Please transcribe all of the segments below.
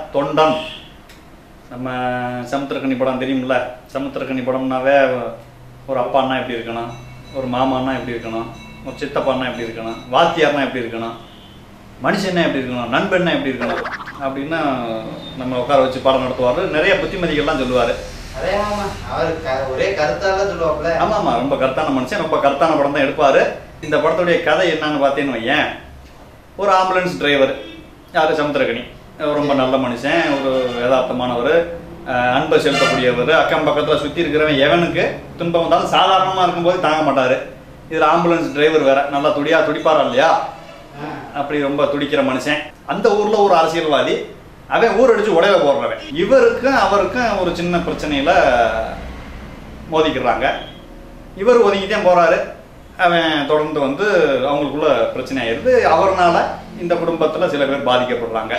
தொண்டன். நம்ம சமுத்திரக்கனி படம் தெரியும்ல. சமுத்திரக்கனி படம்னாவே ஒரு அப்பான்னா எப்படி இருக்கணும், ஒரு மாமான்னா எப்படி இருக்கணும், ஒரு சித்தப்பான்னா எப்படி இருக்கணும், வாத்தியார்னா எப்படி இருக்கணும், மனுஷன்னா எப்படி இருக்கணும், நண்பன்னா எப்படி இருக்கணும் அப்படின்னு நம்ம உட்கார வச்சு பாடம் நடத்துவார். நிறைய புத்திமதிகள்லாம் சொல்லுவார். ஒரே கருத்தால சொல்லுவாப்ல. ஆமா ஆமா, ரொம்ப கருத்தான மனுஷன், ரொம்ப கருத்தான படம் தான் எடுப்பாரு. இந்த படத்துடைய கதை என்னன்னு பார்த்தேன்னு வையேன். ஒரு ஆம்புலன்ஸ் டிரைவர், யாரு, சமுத்திரக்கனி, ரொம்ப நல்ல மனுஷன், ஒரு யதார்த்தமானவர், அன்பை செலுத்தக்கூடியவர். அக்கம் பக்கத்தில் சுற்றி இருக்கிறவன் எவனுக்கு துன்பம் வந்தாலும் சாதாரணமாக இருக்கும்போது தாங்க மாட்டார். இதில் ஆம்புலன்ஸ் டிரைவர் வேற, நல்லா துடிப்பாரா இல்லையா, அப்படி ரொம்ப துடிக்கிற மனுஷன். அந்த ஊரில் ஒரு அரசியல்வாதி, அவன் ஊர் அடிச்சு உடையில போடுறவன். இவருக்கும் அவருக்கும் ஒரு சின்ன பிரச்சனையில் மோதிக்கிறாங்க. இவர் ஒதுங்கிட்டே போகிறாரு. அவன் தொடர்ந்து வந்து அவங்களுக்குள்ள பிரச்சனை ஆயிடுது. அவர்னால இந்த குடும்பத்தில் சில பேர் பாதிக்கப்படுறாங்க.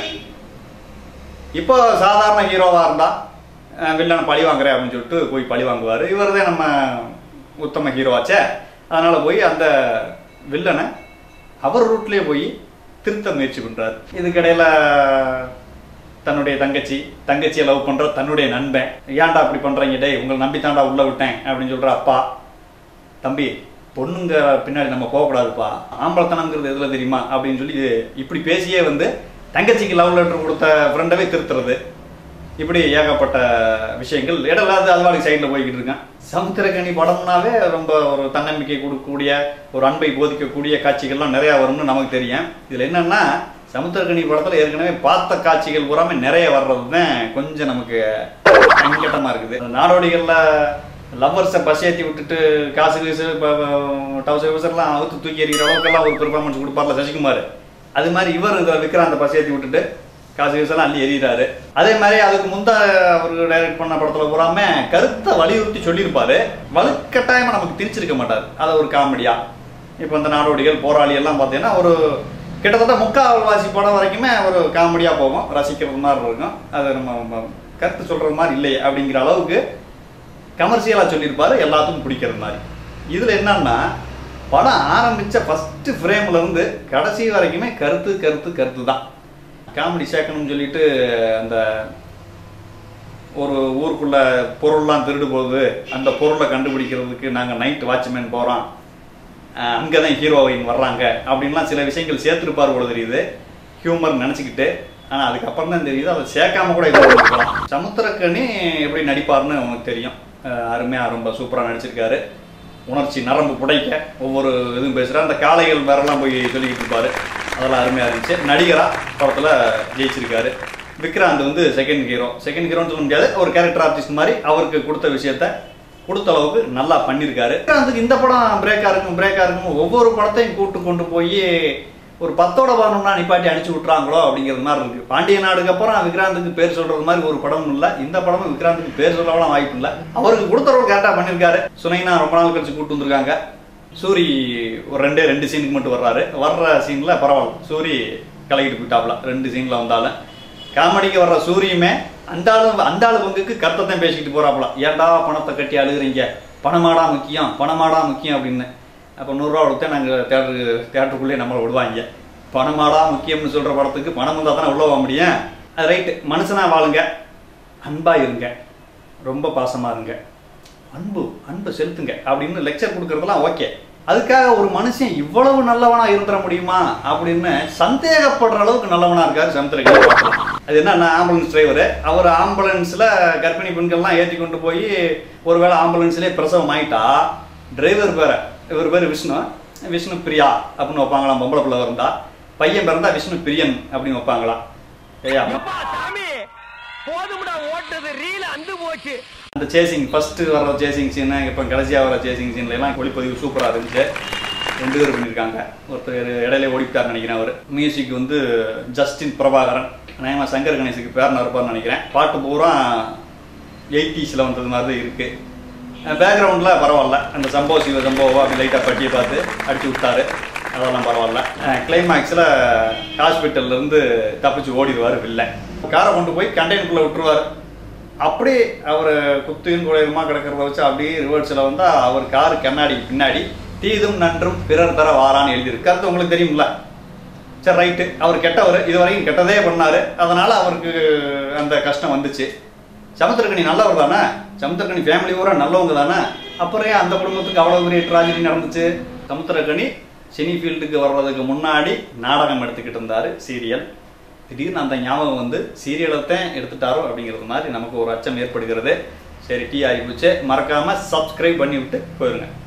இப்போ சாதாரண ஹீரோவாக இருந்தால் வில்லனை பழி வாங்குறேன் அப்படின்னு சொல்லிட்டு போய் பழி வாங்குவார். இவர் தான் நம்ம உத்தம ஹீரோவாச்சே. அதனால் போய் அந்த வில்லனை அவர் ரூட்லேயே போய் திருத்த முயற்சி பண்ணுறாரு. இதுக்கிடையில் தன்னுடைய தங்கச்சியை லவ் பண்ணுற தன்னுடைய நண்பன், ஏன்டா அப்படி பண்ணுறீங்க, டே உங்களை நம்பி தாண்டா உள்ளே விட்டேன் அப்படின்னு சொல்கிற அப்பா, தம்பி பொண்ணுங்க பின்னாடி நம்ம போகக்கூடாதுப்பா, ஆம்பளத்தனங்கிறது எதில் தெரியுமா அப்படின்னு சொல்லி இப்படி பேசியே வந்து தங்கச்சிக்கு லவ் லெட்டர் கொடுத்த ஃப்ரெண்டவே திருத்துறது. இப்படி ஏகப்பட்ட விஷயங்கள் இடலாது அதுவாடி சைடில் போய்கிட்டு இருக்கேன். சமுத்திரக்கனி படம்னாவே ரொம்ப ஒரு தன்னம்பிக்கை கொடுக்கக்கூடிய, ஒரு அன்பை போதிக்கக்கூடிய காட்சிகள்லாம் நிறையா வரும்னு நமக்கு தெரியும். இதில் என்னன்னா, சமுத்திரக்கனி படத்தில் ஏற்கனவே பார்த்த காட்சிகள் பூராமே நிறைய வர்றது தான் கொஞ்சம் நமக்கு சங்கடமாக இருக்குது. நாடோடிகளில் லவ்வர்ஸை பசியேற்றி விட்டுட்டு காசு கீசு டவுசர்லாம் அவுத்து தூக்கி எறிகிற அளவுக்கெல்லாம் ஒரு பெர்ஃபார்மன்ஸ் கொடுப்பார்ல சசிகுமார், அது மாதிரி இவர் இதில் விக்ராந்த பசியேற்றி விட்டுட்டு காசு கீசெல்லாம் அள்ளி எறிகிறாரு. அதே மாதிரி அதுக்கு முந்த அவர் டைரக்ட் பண்ண படத்தில் பூராம கருத்தை வலியுறுத்தி சொல்லியிருப்பாரு. வலுக்கட்டாயமாக நமக்கு திரிச்சிருக்க மாட்டார். அதை ஒரு காமெடியா. இப்போ இந்த நாடோடிகள் போராளி எல்லாம் பார்த்தீங்கன்னா ஒரு கிட்டத்தட்ட முக்கால்வாசி படம் வரைக்குமே ஒரு காமெடியாக போகும், ரசிக்கிறது மாதிரி இருக்கும். அது நம்ம கருத்து சொல்கிறது மாதிரி இல்லை அப்படிங்கிற அளவுக்கு கமர்ஷியலாக சொல்லியிருப்பாரு, எல்லாத்துக்கும் பிடிக்கிறது மாதிரி. இதில் என்னன்னா, படம் ஆரம்பித்த ஃபஸ்ட்டு ஃப்ரேம்லேருந்து கடைசி வரைக்குமே கருத்து கருத்து கருத்து தான். காமெடி சேர்க்கணும்னு சொல்லிட்டு அந்த ஒரு ஊருக்குள்ளே பொருள்லாம் திருடு போகுது, அந்த பொருளை கண்டுபிடிக்கிறதுக்கு நாங்கள் நைட் வாட்ச்மேன் போகிறோம், அங்கே தான் ஹீரோயின் வர்றாங்க அப்படின்லாம் சில விஷயங்கள் சேர்த்துருப்பார் போல தெரியுது, ஹியூமர் நினச்சிக்கிட்டு. ஆனால் அதுக்கப்புறம் தான் தெரியுது அதை சேர்க்காம கூட இது இருக்கலாம். சமுத்திரக்கனி எப்படி நடிப்பார்னு அவனுக்கு தெரியும். அருமையாக ரொம்ப சூப்பராக நடிச்சிருக்காரு. உணர்ச்சி நரம்பு புடைக்க ஒவ்வொரு இதுவும் பேசுகிறார். அந்த காளைகள் வேறெல்லாம் போய் சொல்லிக்கிட்டு இருப்பார், அதெல்லாம் அருமையாக இருந்துச்சு. நடிகராக படத்தில் ஜெயிச்சிருக்காரு. விக்ராந்த் வந்து செகண்ட் ஹீரோன்னு சொல்ல முடியாது, ஒரு கேரக்டர் ஆர்டிஸ்ட் மாதிரி அவருக்கு கொடுத்த விஷயத்த கொடுத்த அளவுக்கு நல்லா பண்ணியிருக்காரு. விக்ராந்துக்கு இந்த படம் பிரேக்காக இருக்கும். ஒவ்வொரு படத்தையும் கூட்டு கொண்டு போய் ஒரு 10ஓட வரணும்னா நிப்பாட்டி அடிச்சு விட்டுறாங்களோ அப்படிங்கிறது மாதிரி இருக்கு. பாண்டிய நாடுக்கு அப்புறம் விக்ராந்துக்கு பேர் சொல்றது மாதிரி ஒரு படமும் இல்லை. இந்த படமும் விக்ராந்துக்கு பேர் சொல்லலாம் வாய்ப்பு இல்லை. அவருக்கு கொடுத்த ரோல் கரெக்டாக பண்ணியிருக்காரு. சுனைனா ரொம்ப நாள் கழிச்சு கூட்டு வந்திருக்காங்க. சூரி ஒரு ரெண்டு சீனுக்கு மட்டும் வர்ற சீன்ல பரவாயில்ல, சூரி கலகிட்டு போயிட்டாப்ல. 2 சீன்ல வந்தாலும் காமெடிக்கு வர்ற சூரியுமே அந்த ஆளு பங்குக்கு கருத்தைத்தான் பேசிக்கிட்டு போறாப்புல. ஏன்டா பணத்தை கட்டி அழுகுறீங்க, பணமாடா முக்கியம் அப்படின்னு. அப்போ 100 ரூபா கொடுத்தா நாங்கள் தேட்டருக்குள்ளே நம்மளை விடுவாங்க. பணமாடா முக்கியம்னு சொல்கிற படத்துக்கு பணம் வந்தால் தானே உள்ள போக முடியும். அது ரைட்டு, மனுஷனாக வாழுங்க, அன்பாக இருங்க, ரொம்ப பாசமாக இருங்க, அன்பு செலுத்துங்க அப்படின்னு லெக்சர் கொடுக்கறதுலாம் ஓகே. அதுக்காக ஒரு மனுஷன் இவ்வளவு நல்லவனா இருந்துட முடியுமா அப்படின்னு சந்தேகப்படுற அளவுக்கு நல்லவனா இருக்காரு சமுத்திரக்கனி. அது என்னன்னா, ஆம்புலன்ஸ் டிரைவர், அவர் ஆம்புலன்ஸில் கர்ப்பிணி பெண்கள்லாம் ஏற்றி கொண்டு போய் ஒருவேளை ஆம்புலன்ஸ்லேயே பிரசவம் ஆயிட்டா, டிரைவர் பேரை, இவர் பேர் விஷ்ணு பிரியா அப்படின்னு வைப்பாங்களாம். பொம்பளை பிள்ளை இருந்தா, பையன் பிறந்தா விஷ்ணு பிரியன் அப்படின்னு வைப்பாங்களாம். அந்த சேசிங் ஃபர்ஸ்ட் வர சேசிங் சீன், இப்போ கடைசியாக வர சேசிங் சீன்ல எல்லாம் ஒளிப்பதிவு சூப்பராக இருந்துச்சு. 2 பேர் பண்ணியிருக்காங்க. ஒருத்தர் இடையில ஓடிட்டார்னு நினைக்கிறேன். அவர் மியூசிக் வந்து ஜஸ்டின் பிரபாகரன், நேமா சங்கர் கணேசுக்கு பேரனா இருப்பார்னு நினைக்கிறேன். பாட்டு பூரா 80s வந்தது மாதிரி தான் இருக்கு. பேக்ரவுண்டில் பரவாயில்ல, அந்த சம்பவா அப்படி லைட்டாக பட்டியை பார்த்து அடிச்சு விட்டாரு, அதெல்லாம் பரவாயில்ல. கிளைமேக்ஸில் ஹாஸ்பிட்டல்லேருந்து தப்பிச்சு ஓடிடுவார் வில்லன். காரை கொண்டு போய் கண்டெய்னருக்குள்ளே விட்டுருவார். அப்படி அவர் குத்துயும் குறையுமா கிடக்கிறத வச்சு அப்படியே ரிவர்ஸில் வந்தால் அவர் காரு கண்ணாடி பின்னாடி தீதும் நன்றும் பிறர் தர வாரான்னு எழுதியிருக்கு. அது உங்களுக்கு தெரியுங்களா? சரி ரைட்டு, அவர் கெட்டவர், இதுவரைக்கும் கெட்டதே பண்ணாரு, அதனால அவருக்கு அந்த கஷ்டம் வந்துச்சு. சமுத்திரக்கனி நல்லவர் தானே, சமுத்திரக்கனி ஃபேமிலி பூரா நல்லவங்க தானே, அப்புறம் அந்த குடும்பத்துக்கு அவ்வளோ பெரிய ட்ராஜடி நடந்துச்சு? சமுத்திரக்கனி சினி ஃபீல்டுக்கு வர்றதுக்கு முன்னாடி நாடகம் எடுத்துக்கிட்டு இருந்தார், சீரியல். திடீர்னு அந்த ஞாபகம் வந்து சீரியலைத்தான் எடுத்துட்டாரோ அப்படிங்கிறது மாதிரி நமக்கு ஒரு அச்சம் ஏற்படுகிறது. சரி, டீ ஆகி போச்சு. மறக்காமல் சப்ஸ்கிரைப் பண்ணி விட்டு போயிருங்க.